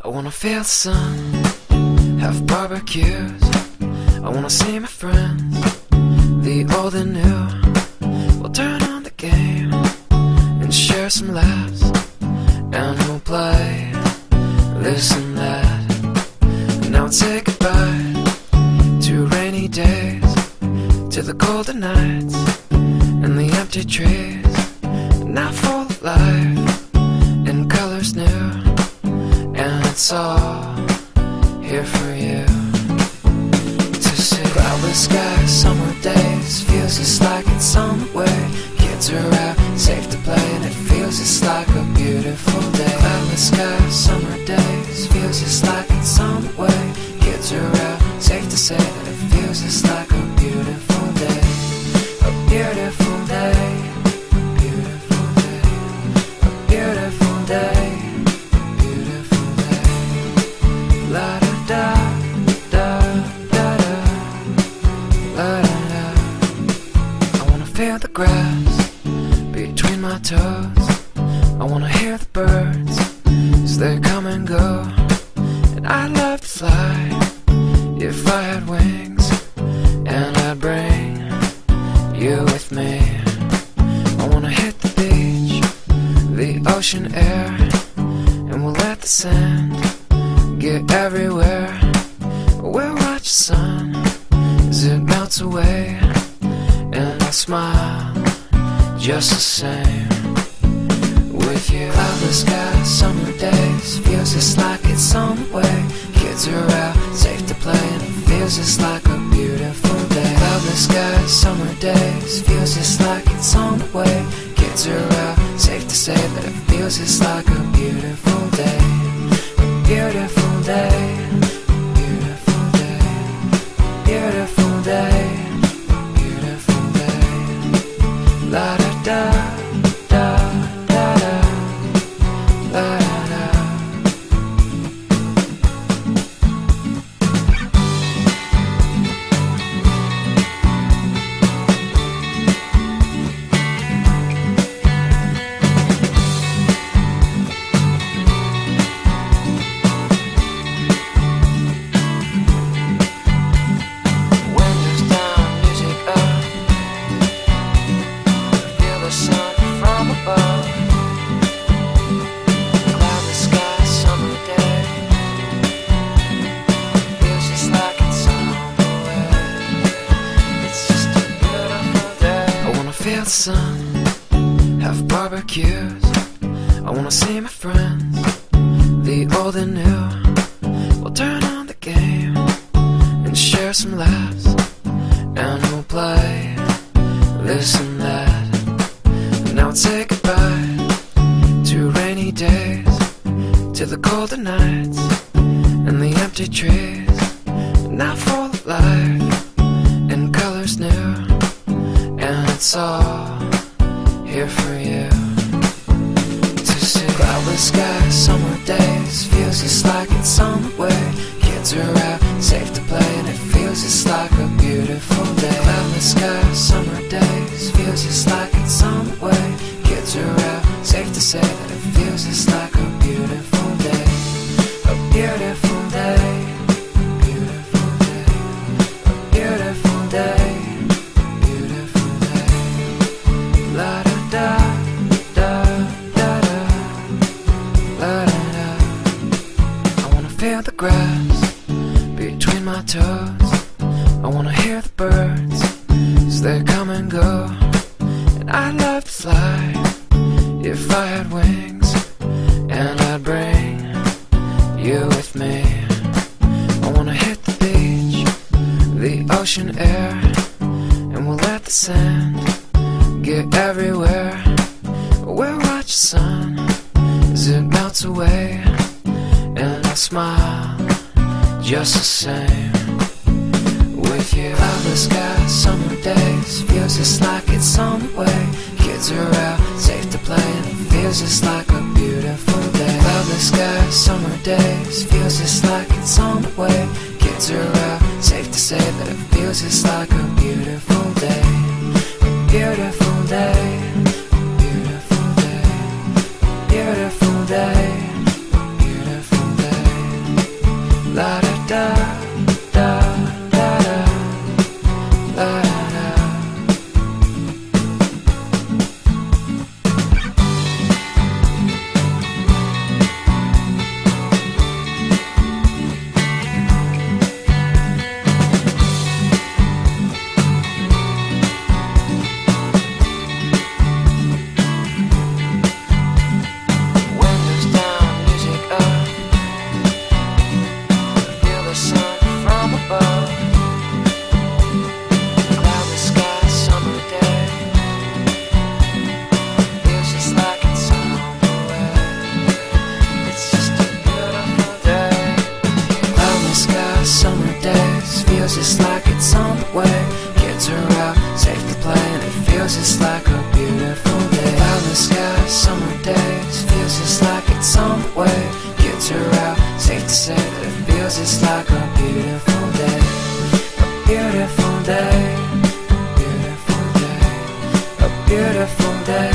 I wanna feel the sun, have barbecues. I wanna see my friends, the old and new. We'll turn on the game and share some laughs, and we'll play this and that. Now we'll say goodbye to rainy days, to the golden nights and the empty trees. Now full of life and colors new, and it's all here for you to see. Cloudless skies, summer days, feels just like it's on the way. Kids are out, safe to play, and it feels just like a beautiful day. Cloudless skies, summer days, feels just like it's on the way. Kids are out, safe to say that it feels just like a beautiful day. A beautiful day, beautiful day, a beautiful day, beautiful day. La da da da da da, la da da. I wanna feel the grass between my toes. I wanna hear the birds as they come and go. And I'd love to fly if I had wings, and I'd bring you with me. I wanna hit the beach, the ocean air, and we'll let the sand get everywhere. We'll watch the sun as it melts away, and I'll smile just the same with you. Cloudless skies, summer days, feels just like it's on the way. Kids are out, safe to play, and it feels just like a beautiful day. Cloudless skies, summer days, feels just like it's on the way. Kids are out, safe to say that it feels just like a beautiful day. A beautiful day, beautiful day, beautiful day, beautiful day. La da da da da da, la da da. Windows down, music up, feel the sun from above. Cloudless sky, summer day, feels just like it's on the way. It's just a beautiful day. I wanna feel the sun, have barbecues. I wanna see my friends, the old and new. We'll turn on the game and share some laughs, and we'll play this and that. Now we'll say goodbye to rainy days, to the golden nights and the empty trees. Now full of life and colors new, and it's all here for you to see. Cloudless skies, summer days, feels just like it's on the way. Kids are out, safe to play, and it feels just like a beautiful day. Cloudless skies, summer days, feels just like it's on the way. Kids are out, safe to say that it feels just like a beautiful day. A beautiful day, beautiful day, a beautiful day, beautiful day. La da da da da da, la da da. I wanna feel the grass between my toes. I wanna hear the birds as they come and go. And I'd love to fly if I had wings, and I'd bring you with me. I wanna hit the beach, the ocean air, and we'll let the sand get everywhere. We'll watch the sun as it melts away, and I'll smile just the same with you. Cloudless skies, summer days, feels just like it's on the way. Kids are out, safe to play, and it feels just like a beautiful day. Cloudless skies, summer days, feels just like it's on the way. Kids are out, safe to say that it feels just like a beautiful day. A beautiful day, beautiful day, beautiful day, beautiful day. 'cause it's like a beautiful day. A beautiful day. Beautiful day. A beautiful day.